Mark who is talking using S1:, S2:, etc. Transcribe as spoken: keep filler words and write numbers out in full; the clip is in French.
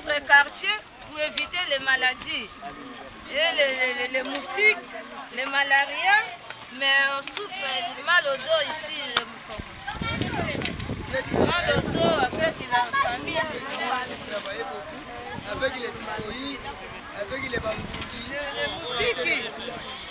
S1: notre quartier pour éviter les maladies. Et les, les, les moustiques, les malarias, mais on souffre du mal au dos ici. Le mal au dos avec la famille.
S2: Travailler beaucoup avec les thyroïdes, avec les bambous.
S1: Les moustiques.